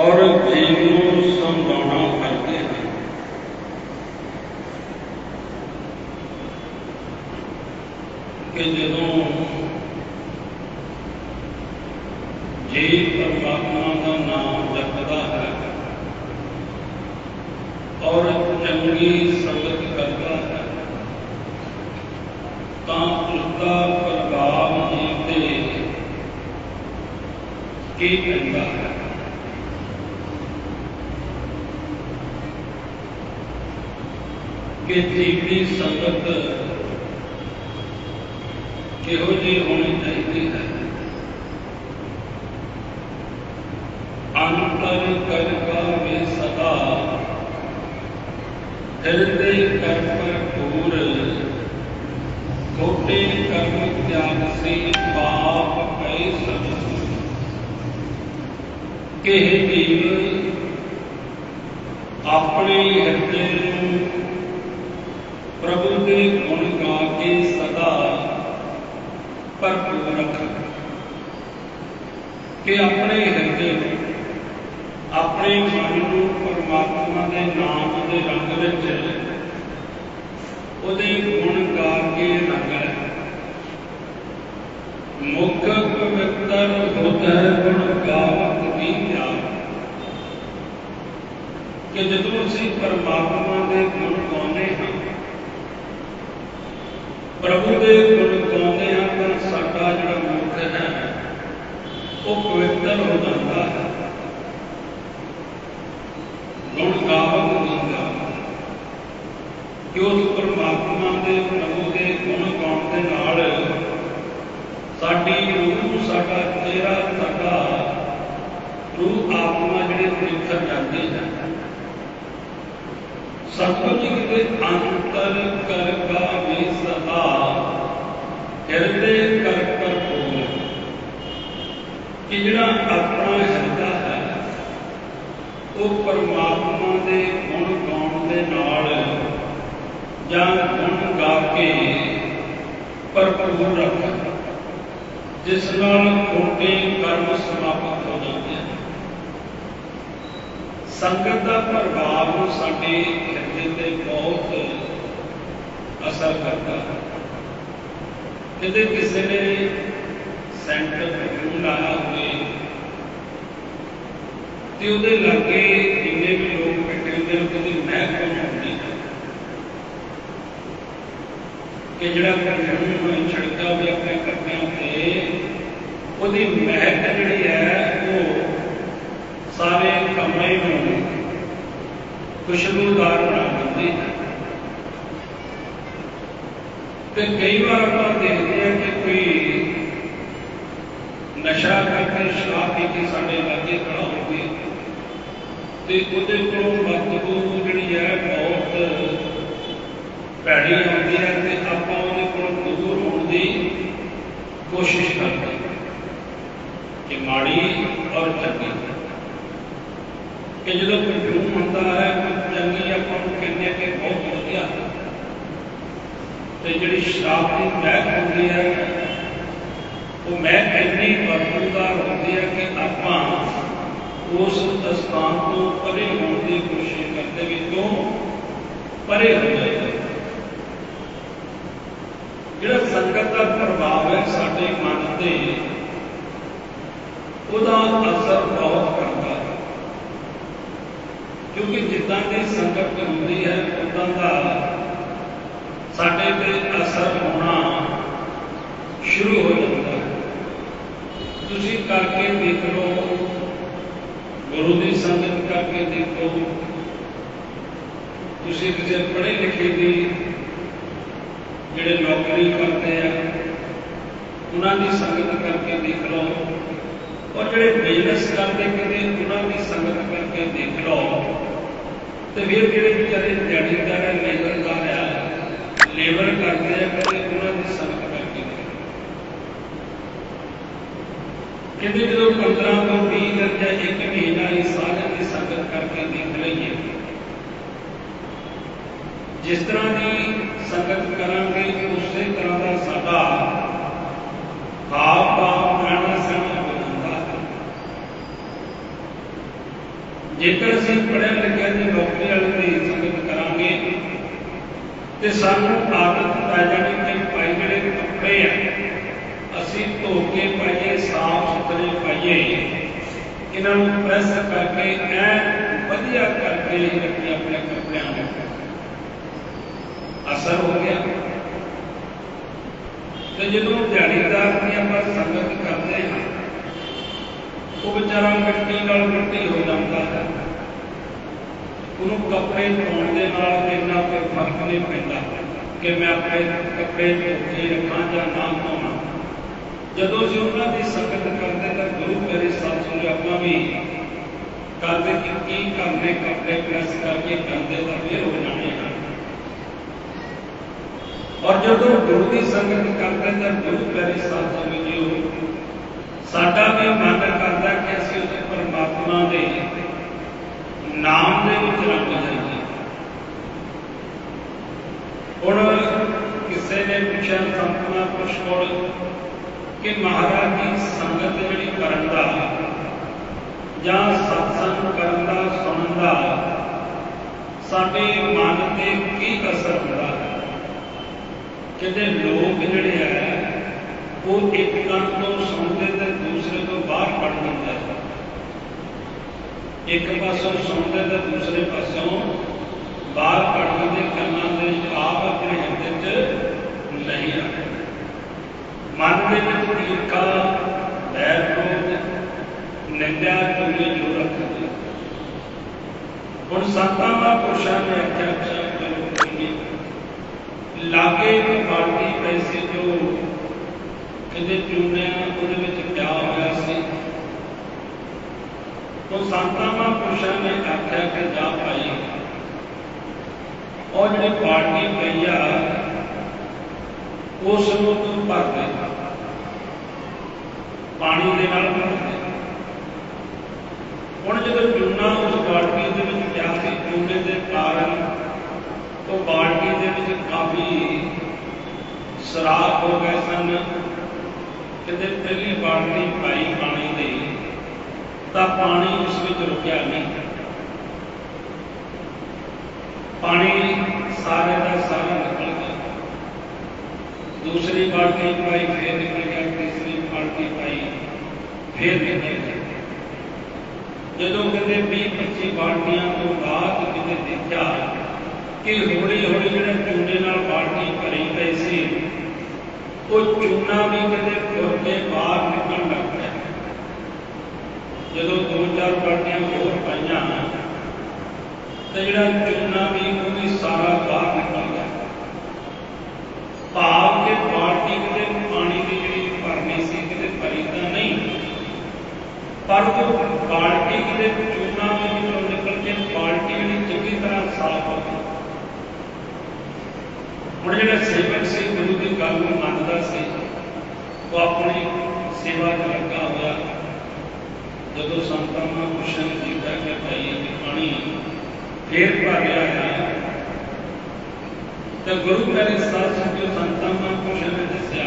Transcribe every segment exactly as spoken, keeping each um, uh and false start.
और जीव को समझाना करते हैं। कि जदों जीव परमात्मा का नाम जपता है और चंगी संगत करता है तो उसका प्रभाव जीव ते की पैंदा है। कि जीव की संगत किहो जी होनी चाहिए है। अंतर कर का वे सदा हृदय कर पर पूर खोटे कर्म त्याग से पाप कई सब के जीव अपने हृदय प्रभु के गुण गा के सदा भरपूर रख कि अपने हृदय अपने मन को परमात्मा के नाम के रंग विच उहदे गुण गा के रंग मुख पवित्र बुद्ध है गुण गावत की प्यार। कि जदों असीं परमात्मा के गुण गाउने हाँ प्रभु के गुण गाते हैं तो साडा जिहड़ा मुख है वो पवित्र हो जाता है। गुण गावत नहीं गा कि उस परमात्मा के प्रभु के गुण गाउण दे नाल साडी रूह साडा चेहरा साडा रूह आत्मा जिहड़ी निखर जाती है। सतगुरु जी के अंतर कर का भी सदा हृदय कर पर पूर कि जिहड़ा अपना हृदय है वो परमात्मा के गुण गाउण दे नाल जां गुण गा के भरपूर रख जिस नाल खोटे कर्म समाप्त हो जाते हैं। संगत का प्रभाव साडे हृदय ते बहुत असर करता है। किते किसी ने सेंटर परफ्यूम लाया हुए तो उहदे लागे जिन्ने भी लोग बैठे होंदे ने उहदी महक आउंदी है कि जिहड़ा परफ्यूम छिड़का हुआ अपने कपड़िਆਂ ते उहदी महक जिहड़ी है वो सारे कमरे में खुशबूदार बना देती है। तो कई बार आप देखते हैं कि कोई नशा करके शराब पी के साढ़े लागे खड़ा हो गए तो उहदे कोलों बदबू जिहड़ी है बहुत भैड़ी आती है तो आपां उहदे कोलों दूर होने की कोशिश करते हैं कि माड़ी और चंगी कि जो परफ्यूम होता है चंगी आपां कहते हैं कि बहुत वधिया तो जी शराब की महक होती है वो महक इन्नी बदबूदार होती है कि आपां उस स्थान तो परे होने की कोशिश करते भी क्यों परे हो जाए। जिहड़ा संगत का प्रभाव है साडे मन ते उहदा असर बहुत करता है क्योंकि जिद्दां की संगत होती है उदां का साडे ते असर होना शुरू हो जाता है। तुसीं करके देख लो गुरु की संगत करके देखो तुसीं किसी पढ़े लिखे की जिहड़े नौकरी करते हैं उन्होंने संगत करके देख लो और जिहड़े बिजनेस करते कदे उन्होंने संगत करके देख लो तो फिर जिहड़े बेचारे दिहाड़ीदार है लेबरदार है लेबर करते हैं कदे उन्होंने संगत करके देख लो। कहते जो पंद्रह तो बीस दिन या एक महीना ही सारे की संगत करके देख लीए जिस तरह की संगत करांगे उस तरह का साडा हाव भाव रहना सहना हो जाता है। जेकर असीं पढ़िया लिखिया ते नौकरी वाले की संगत करांगे तो सानू आदत पै जानी कि भाई जिहड़े कपड़े आ असीं धो के पाइए, साफ सुथरे पाइए, इन्हां नूं प्रेस करके ऐन वधिया करके ही रखिए अपने कपड़ियां में। असर हो गया। तो जो दिहाड़ीदार की आप संगत करते हैं वो बेचारा मिट्टी नाल मिट्टी हो जाता है, उन्होंने कपड़े धोने के नाल इन्ना कोई फर्क नहीं पैंदा कि मैं अपने कपड़े धो के रखा या ना धोना। जदों असीं उन्हां दी संगत करते तो गुरु मेरे साथ सुने आप भी करते कि की करने कपड़े प्रेस करके करते तो फिर हो जाने हैं। और जब गुरु की संगत करते तो गुरु मेरे साथ समझियो साडा भी मन करता कि असीं उस परमात्मा के नाम दे विच रंग जाइए। हुण किसी ने पूछा संत महापुरुष कोल कि महाराज की संगत जिहड़ी करन दा जां सत्संग करन दा सुनन दा साडे मन ते की असर हुंदा है। कहते लोग जिहड़े है वो एक कन तो सुनते तो दूसरे तो बाहर पढ़ जाता है, एक पासों सुनते तो दूसरे पासों बाहर पढ़ जाते, कन्ना के पाप अपने हिरदे च नहीं आते, मन के ईर्खा बैर क्रोध निंदा चुगली जो रखते। हुण संतां महापुरुषां ने आख्या अच्छा चलो कोई लागे एक बाल्टी पैसे जो किते चूने उहदे पिया होया सी, तो संतां महापुरुषां ने आख्या कि जा भाई और जिहड़ी बाल्टी पई आ उस नूं तूं भर दे, पानी दे नाल भर दे। हुण जदों चूना उस बाल्टी दे विच पिया सी, चूने दे कारण तो बाल्टी दे विच काफ़ी शराब हो गए सन। किते पहली बाल्टी पाई पानी दी तो पानी उस विच रुकिया नहीं, पानी सारे का सारा निकल गया। दूसरी बाल्टी पाई फिर निकल गया, तीसरी बाल्टी पाई फिर निकल गया। जदों कहते बीस पच्ची बाल्टियां तो बाद किते देखा कि हौली हौली जिहड़ा चूने नाल बाल्टी भरी पई सी वो चूना भी कहते फुर के बाहर निकल लग गया। जदों दो चार बाल्टियां होर पाइयां तो जिहड़ा चूना भी वो भी सारा बाहर निकल गया। भाव के बाल्टी कहते पानी की जिहड़ी भरनी सी कहते भरी तो नहीं, पर वो बाल्टी कहते चूना भी जो निकल के बाल्टी जिहड़ी चंगी तरह साफ हो गई। हुण जिहड़ा सेवक से गुरु की गल नूं मनदा सी वो अपनी सेवा च लगा होया। जदों संतां महापुरुषां ने देखा कि भाई पानी फिर भर लिया है तो गुरु मेरे साथ जो संतां महापुरुषां ने दस्सिया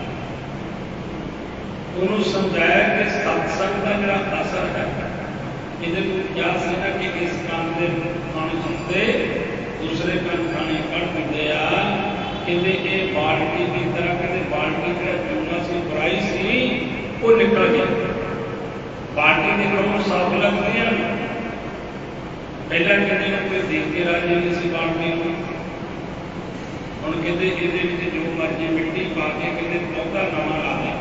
उन्होंने समझाया कि सत्संग का जिहड़ा असर है इहदे नूं क्या सी ना कि इस काम दे पानी सुनते दूसरे कन पानी कढ़ दिंदे आ। कहते ये बाल्टी की तरह कहते बाल्टी जिहड़ा चूना सी बुराई सी वो निकल गया। बाल्टी निकलण साफ लगदी है, पहला कहते कोई देख के राजी नहीं सी बाल्टी को। हुण कहते इहदे विच जो मर्जी मिट्टी पा के कहते पौधा नवां ला दे,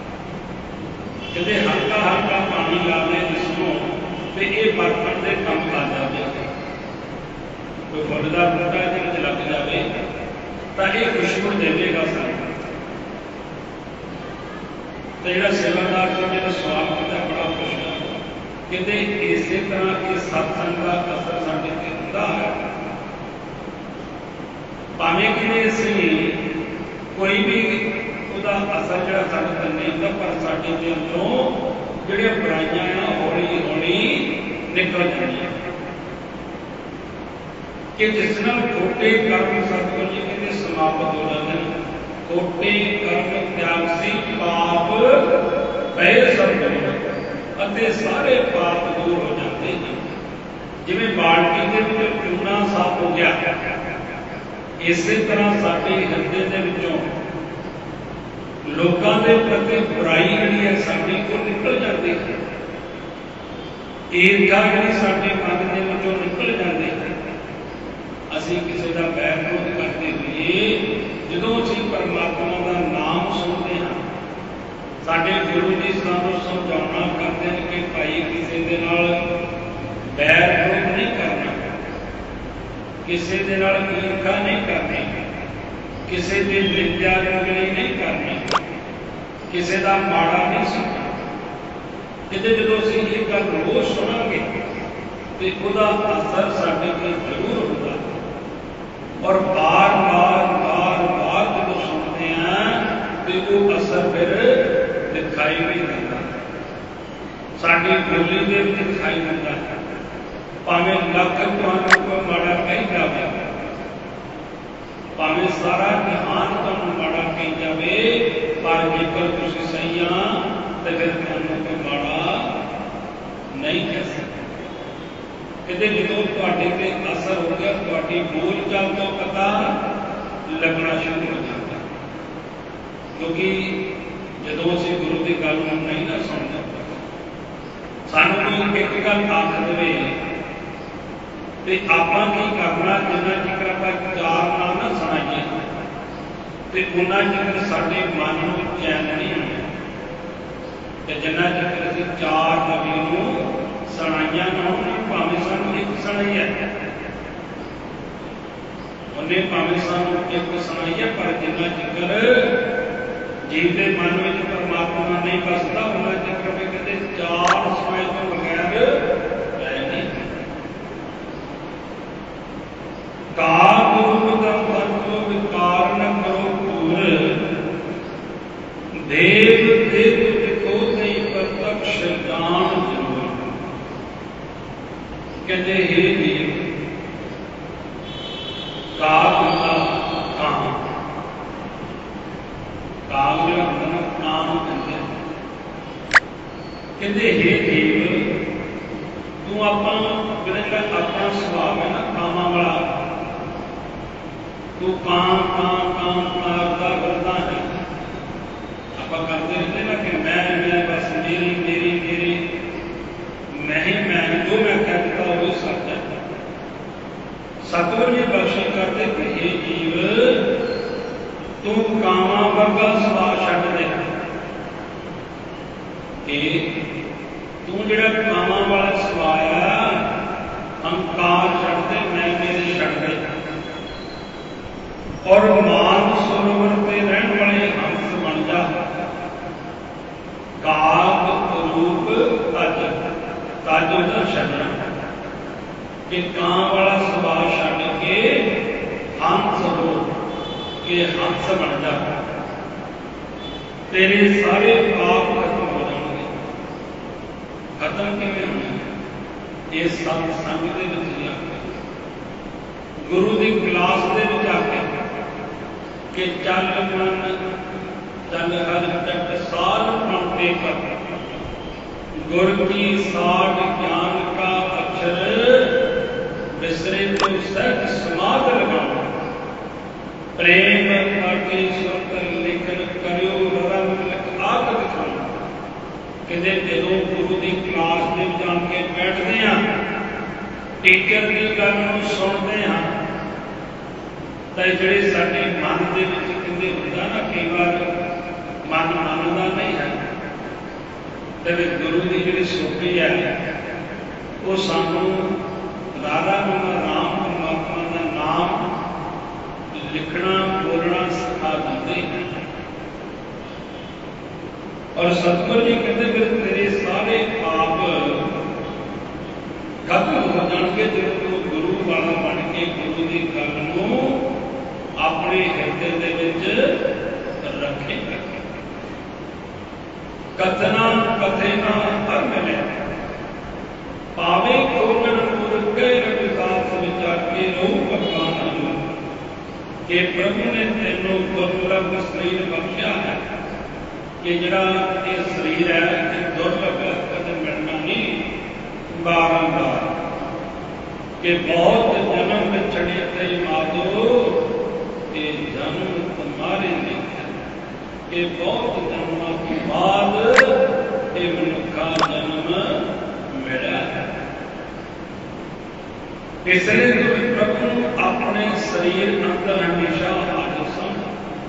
कहते हल्का हल्का पानी ला दे जिसनों तो ये बर्तन के काम आ जाए। कोई फुल का बूटा ये लग जाए तो यह खुशबू देगा सारा। तो जो सेवादार को जो सवाल किया बड़ा खुश है कहते इस तरह इस सत्संग का असर साढ़े ते हुंदा है। भावें कि असीं कोई भी उसका असर जो साढ़े ते नहीं होंदा, पर साढ़े के अंदरों जिहड़ियां बुराइयां आ हौली हौली निकल जांदियां कि जिस नाल खोटे कर्म सतगुरु जी कहते समाप्त हो जाते हैं। खोटे कर्म त्याग सी पाप भय सब अते सारे पाप दूर हो जाते हैं। जिवें बाल्टी दे विच चूना साफ हो गया, इस तरह साडे हिरदे दे विचों लोकां दे प्रति बुराई जिहड़ी है साडी कोल निकल जाती है, ईर्खा जिहड़ी साडे मन दे विचों निकल जाती है। असीं किसी दा बैर विरोध करते होइए जदों असीं परमात्मा दा नाम सुनते हैं, साडे गुरु जी सानूं समझाउणा करदे ने कि भाई किसी दे नाल बैर विरोध नहीं करना, किसी दे नाल ईर्खा नहीं करनी, किसी की निंदा चुगली नहीं करनी, किसी का माड़ा नहीं सुनना। किते जो असीं ये गल रोज़ सुनांगे तो उसका असर साडे ते जरूर होगा, और बार बार बार बार जो सुनते हैं तो वो असर फिर दिखाई भी देता, साडी बोली दे विच दिखाई देता है। भावें लख तुहानूं कोई माड़ा कही जावे, भावें सारा जहान तुहानूं माड़ा कही जावे, पर जेकर तुसीं सही आ तो फिर तुहानूं कोई माड़ा नहीं कह सकता। किते जदों तुहाडे ते असर हो गया, तुहाडी बोल चाल तो पता लगना शुरू हो जाता, क्योंकि जदों असीं गुरु की गल नहीं ना सुनते, सानूं कोई एक गल आख देवे तो आपां की करना, जिन्ना चिकर आपां चार नाल ना सुणाइए तो उन्ना चिकर साडे मन नूं चैन नहीं होना, ते जिन्ना चिकर असीं चार नबी नूं सुणाइयां ना होण, भावें सानूं एक सुणाई है, उन्हें भावें सानूं एक सुणाई है, पर जिन्ना चिकर जीव के मन में परमात्मा नहीं बसता, उन्ना चिकर भी कहते चार सुनाई तो बगैर रह नहीं। काल रूप तत्व विकार न करो पूर, देव देव दिखो नहीं प्रत्यक्ष जान जरूर। कहते हे देव, काल का काम, काल जो होंदा काम कहते, कहते हे देव तू आपां जिहड़ा अपना सुभाव है ना कामां वाला, तू काम काम काम करता करता है, आप करते रहते ना कि मैं मैं बस मेरी मेरी मेरी मैं ही मैं, जो मैं कहता वो सच है। सतगुर जी बख्शिश करते कि हे जीव तू कामां वर्गा सुभाव छड्ड दे, कि तू जिहड़ा कामां वाला सुभाव है, हंकार छड्ड दे, मैं मेरे छड्ड दे, और मान सरोवर पे रहने वाले हंस बन जा। काग रूप तज तज उधर छड्डना, कि कां वाला सुभाव छड्ड के हंस हो, कि हंस बन जा, तेरे सारे पाप खत्म हो जाएंगे। खत्म किवें होणे? इस सत्संग दे विच जाके, गुरु की क्लास दे विच आके कि चल मन चल हर तक साल पाते पर, गुर की साठ ज्ञान का अक्षर बिसरे तो सहज समाध लगाओ, प्रेम आगे सुरकर लेखन करियो रम आग दिखाओ। कहते जो गुरु की क्लास में जान के बैठते हैं, टीचर की गल सुनते हैं, तो जोड़े साडे मन के कहते होंगे ना, कई बार मन मानता नहीं है, तो गुरु की जी सोची है वो सानू राधा राम परमात्मा का नाम लिखना बोलना सिखा देते हैं। और सतगुरु जी कहते फिर तेरे सारे पाप खत्म हो जाएंगे जो तू गुरु वाला बन के गुरु की गल नूं अपने हिरदे दे विच रखेगा। कथना कथेना हर मिले, पावे खोजन गुर के रविदास विचार के रहू भगवान नु, कि प्रभु ने तेनों दुर्लभ शरीर बख्शिया है, कि जड़ा ये शरीर है ये दुर्लभ कदम मिलना नहीं, बारंबार कि बहुत जन्म बिछड़े ते माधो ये जन्म तुम्हारे लिए कि बहुत जन्मों के बाद ये मनुखा जन्म मिला है। इसलिए तुम प्रभु अपने शरीर अंदर हमेशा हाजिर सन।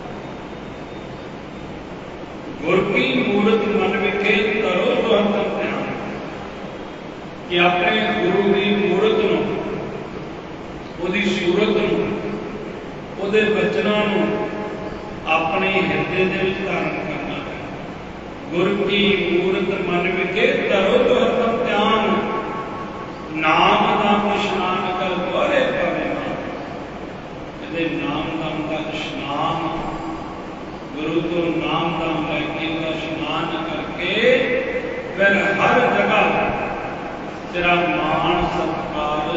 गुर की मूर्त मन विखे करो तो अंतर ध्यान कि अपने गुरु की मूर्त नूं उहदी सूरत नूं उहदे बचनां नूं अपने हिरदे दे विच धारण करना है। गुर की मूर्त मन विखे करो तो अंतर ध्यान नाम नाम इशनान कर द्वारे पावे कहते नाम नाम का इशनान गुरु तो नाम नाम लैके इशनान करके फिर हर जगह तेरा मान सत्कार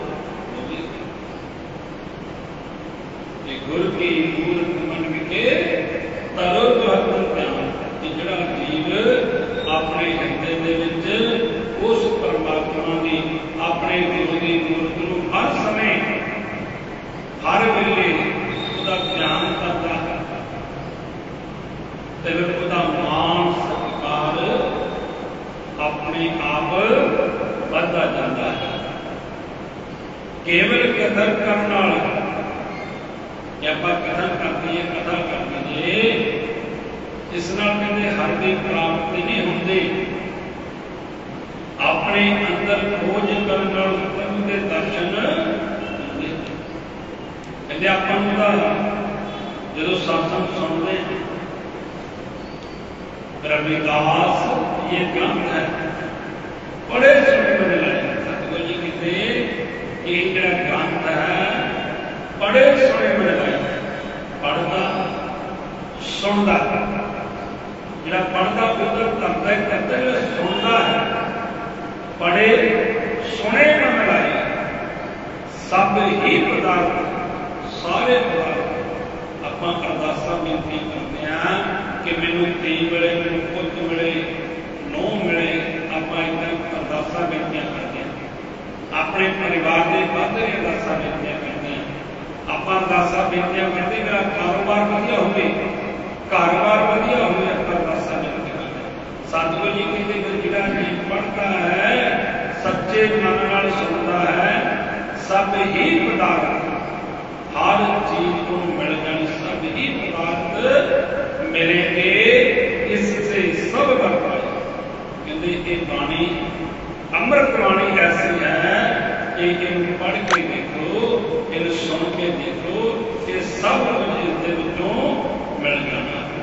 गुरु की मूर्त मन विखे तरो तो हर ध्यान कि जिहड़ा जीव अपने हिरदे दे विच उस परमात्मा की अपने गुरु की मूर्त नूं हर समय हर वेले उसका ध्यान करता है तो फिर उसका मान सत्कार अपने आप बढ़ता जाता है। केवल कदर करने वाला कि आप कथन करते हैं कथा करते हैं इस नाल कहते हर की प्राप्ति नहीं होती। अपने अंदर खोज करने नाल प्रभु के दर्शन कहते अपन जो सत्संग सुनते हैं रविदास ये ग्रंथ है बड़े सुने बड़े लाए सतगुरु जी कहते ये जो ग्रंथ है बड़े सुने बड़े लाए पढ़ता सुनता जो पढ़ता उधर करता है करता है सुनता है पढ़े सुने मन लाए सब ही पदार्थ सारे पदार्थ अपना अरदासा बेनती करते हैं कि मैनू धी मिले मैनू पुत मिले नूह मिले आप इतना अरदासा बेनतियां करते हैं अपने परिवार के वादे अरदासा बेनतियां करते हैं आप अरदासा बेनतियां करते मेरा कारोबार वधिया होवे कारोबार वधिया होवे आप अरदासा बेनती करते हैं। सतगुरु जी कहते जिहड़ा जीव पढ़ता है सच्चे मन नाल सुनता है सब ही पदार्थ हर चीज को मिल जाए सब ही पदार्थ मिलेंगे इससे सब बर्बाद कहते ये बाणी अमृत बाणी ऐसी है कि इन पढ़ के देखो इन सुन के देखो ये सब कुछ इसके मिल जाना है।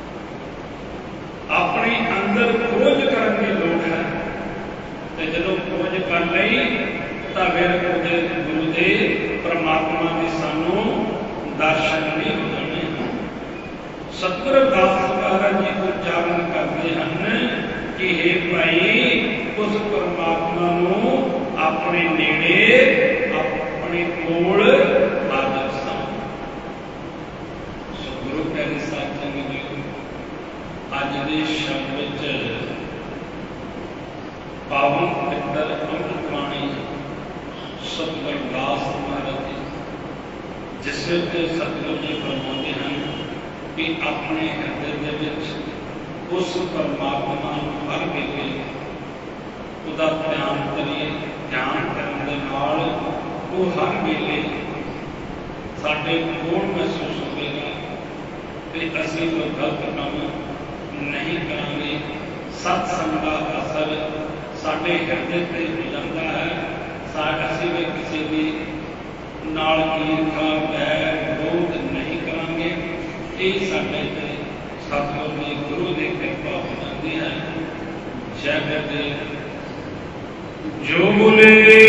अपने अंदर खोज करने की लोड़ है तो जो खोज कर ली तो फिर गुरुदेव परमात्मा के सानू दर्शन नहीं हो जाने। सतगुरु दास महाराज जी उच्चारण करते हैं कि हे भाई उस परमात्मा नू अपने नेड़े अपने कोल आदर सन। गुरु प्यारे साध संगत जी अज के शब्द पावन पवित्र अमृत बाणी सतगुरु दास महाराज जी जिस सतगुरु जी फरमाते हैं कि अपने हृदय विच उस परमात्मा हर वेले उसका ध्यान करिए ध्यान करने के नाल वो हर वेले साडे कोल महसूस होगा कि असीं कोई गलत काम नहीं करांगे। सत्संग का असर साडे हृदय ते हो जाता है। असीं भी किसी भी नाल ईर्खा बैर विरोध नहीं करांगे। ये साडे ते सतगुरु जी गुरु की कृपा हो जाती है। जय गुरुदेव जो बोले